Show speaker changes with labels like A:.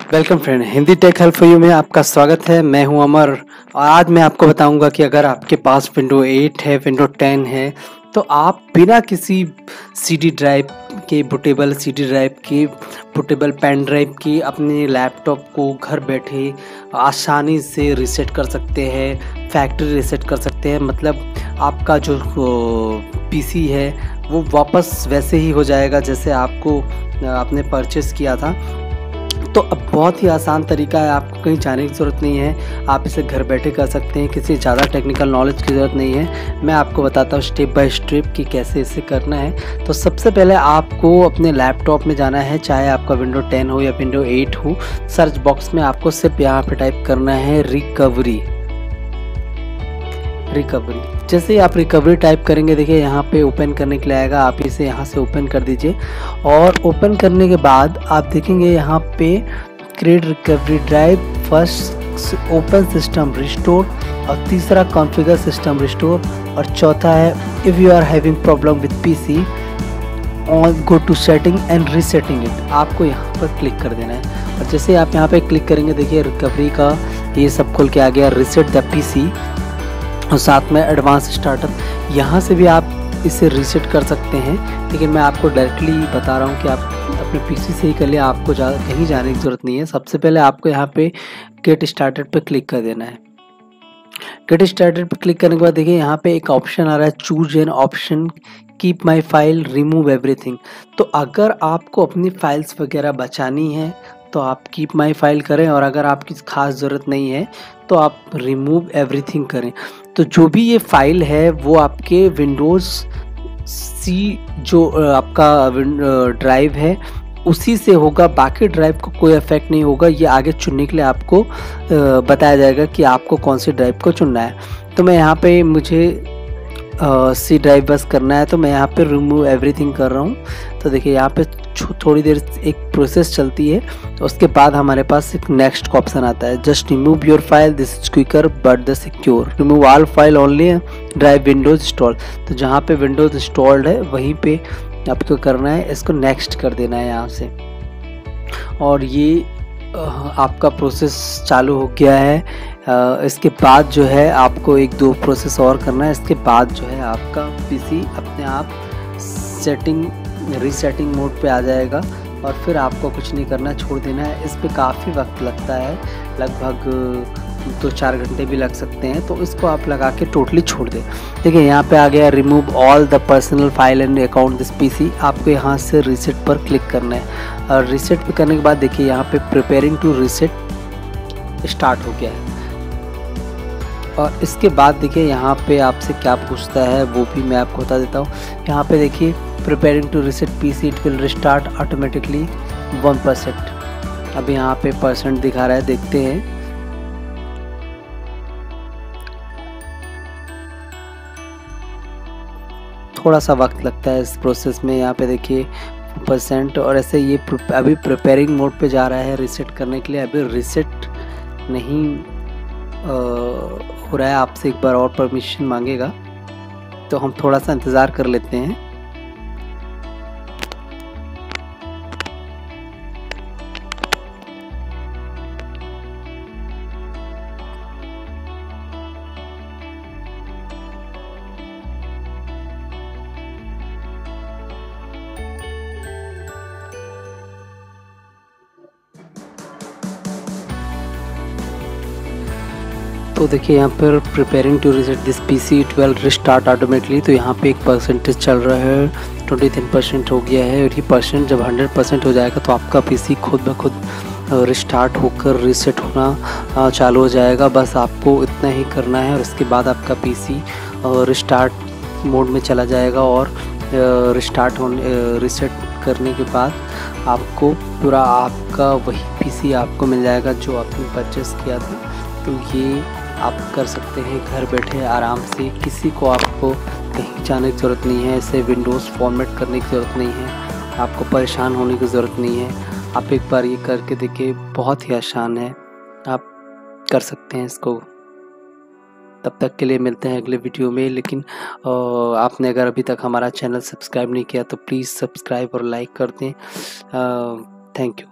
A: Welcome friend, Hindi tech help for you में आपका स्वागत है। मैं हूं अमर और आज मैं आपको बताऊंगा कि अगर आपके पास विंडो 8 है, विंडो 10 है, तो आप बिना किसी सीडी ड्राइव के, बूटेबल सीडी ड्राइव के, बूटेबल पेन ड्राइव के अपने लैपटॉप को घर बैठे आसानी से रीसेट कर सकते हैं, फैक्ट्री रीसेट कर सकते हैं। मतलब आपका जो पीसी है वो वापस वैसे ही हो जाएगा जैसे आपने परचेस किया था। तो अब बहुत ही आसान तरीका है, आपको कहीं जाने की ज़रूरत नहीं है, आप इसे घर बैठे कर सकते हैं, किसी ज़्यादा टेक्निकल नॉलेज की ज़रूरत नहीं है। मैं आपको बताता हूँ स्टेप बाय स्टेप कि कैसे इसे करना है। तो सबसे पहले आपको अपने लैपटॉप में जाना है, चाहे आपका विंडो 10 हो या विंडो 8 हो। सर्च बॉक्स में आपको सिर्फ यहाँ पे टाइप करना है रिकवरी। जैसे ही आप रिकवरी टाइप करेंगे, देखिए यहाँ पे ओपन करने के लिए आएगा, आप इसे यहाँ से ओपन कर दीजिए। और ओपन करने के बाद आप देखेंगे यहाँ पे create recovery drive, first open system restore, और तीसरा कॉन्फ़िगर सिस्टम रिस्टोर, और चौथा है if you are having problem with PC on go to setting and resetting it. आपको यहाँ पर क्लिक कर देना है और जैसे आप यहाँ पे क्लिक करेंगे, देखिए रिकवरी का ये सब खुल के आ गया, रीसेट द पीसी, और साथ में एडवांस स्टार्टअप। यहाँ से भी आप इसे रीसेट कर सकते हैं, लेकिन मैं आपको डायरेक्टली बता रहा हूँ कि आप अपने पीसी से ही कर लिया, आपको कहीं जाने की ज़रूरत नहीं है। सबसे पहले आपको यहाँ पे गेट स्टार्टेड पे क्लिक कर देना है। गेट स्टार्टेड पे क्लिक करने के बाद देखिए यहाँ पे एक ऑप्शन आ रहा है, choose an option, keep my file, remove everything. तो अगर आपको अपनी फाइल्स वगैरह बचानी है तो आप कीप माई फाइल करें, और अगर आपकी खास ज़रूरत नहीं है तो आप रिमूव एवरीथिंग करें। तो जो भी ये फाइल है वो आपके विंडोज़ सी जो आपका ड्राइव है उसी से होगा, बाकी ड्राइव को कोई इफेक्ट नहीं होगा। ये आगे चुनने के लिए आपको बताया जाएगा कि आपको कौन सी ड्राइव को चुनना है। तो मैं यहाँ पे मुझे सी ड्राइव बस करना है, तो मैं यहाँ पे रिमूव एवरीथिंग कर रहा हूँ। तो देखिए यहाँ पे थोड़ी देर एक प्रोसेस चलती है, तो उसके बाद हमारे पास एक नेक्स्ट का ऑप्शन आता है, just remove your file, this is quicker but the secure, remove all file only drive Windows install. तो जहाँ पे विंडोज इंस्टॉल्ड है वहीं पे आपको करना है, इसको नेक्स्ट कर देना है यहाँ से। और ये आपका प्रोसेस चालू हो गया है। इसके बाद जो है आपको एक दो प्रोसेस और करना है, इसके बाद जो है आपका पीसी अपने आप रीसेटिंग मोड पे आ जाएगा, और फिर आपको कुछ नहीं करना, छोड़ देना है। इस पे काफ़ी वक्त लगता है, लगभग 2-4 घंटे भी लग सकते हैं, तो इसको आप लगा के टोटली छोड़ दें। देखिए यहाँ पे आ गया remove all the personal file and account this PC. आपको यहाँ से रीसेट पर क्लिक करना है, और रीसेट पे करने के बाद देखिए यहाँ पे प्रिपेयरिंग टू रीसेट स्टार्ट हो गया है। और इसके बाद देखिए यहाँ पे आपसे क्या पूछता है वो भी मैं आपको बता देता हूँ। यहाँ पे देखिए preparing to reset PC, it will restart automatically 1%। अब यहाँ पे परसेंट दिखा रहा है, देखते हैं। थोड़ा सा वक्त लगता है इस प्रोसेस में। यहाँ पे देखिए %, और ऐसे ये अभी प्रिपेयरिंग मोड पे जा रहा है रीसेट करने के लिए। अभी रीसेट नहीं हो रहा है, आपसे एक बार और परमिशन मांगेगा, तो हम थोड़ा सा इंतज़ार कर लेते हैं। तो देखिए यहाँ पर preparing to reset this PC, it will restart automatically. तो यहाँ पे एक परसेंटेज चल रहा है, 23% हो गया है, और ये परसेंट जब 100% हो जाएगा तो आपका पीसी खुद ब खुद रिस्टार्ट होकर रीसेट होना चालू हो जाएगा। बस आपको इतना ही करना है, और इसके बाद आपका पीसी रिस्टार्ट मोड में चला जाएगा, और रीसेट करने के बाद आपको पूरा आपका वही पीसी आपको मिल जाएगा जो आपने परचेस किया था। तो ये आप कर सकते हैं घर बैठे आराम से, किसी को आपको कहीं जाने की ज़रूरत नहीं है, इसे विंडोज़ फॉर्मेट करने की ज़रूरत नहीं है, आपको परेशान होने की ज़रूरत नहीं है। आप एक बार ये करके देखिए, बहुत ही आसान है, आप कर सकते हैं इसको। तब तक के लिए मिलते हैं अगले वीडियो में। लेकिन आपने अगर अभी तक हमारा चैनल सब्सक्राइब नहीं किया तो प्लीज़ सब्सक्राइब और लाइक कर दें। Thank you.